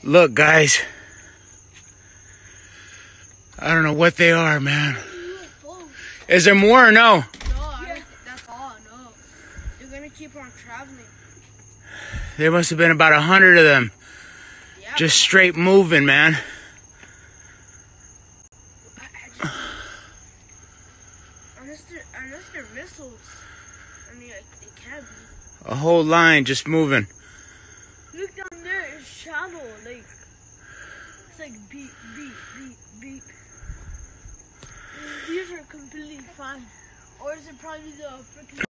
Look, guys. I don't know what they are, man. Is there more or no? No, that's all. No. They're gonna keep on traveling. There must have been about 100 of them. Yeah, just straight moving, man. Unless they're missiles. I mean, they can't be. A whole line just moving. Look down there, it's shadow. Like, it's like beep, beep, beep, beep. These are completely fine. Or is it probably the freaking...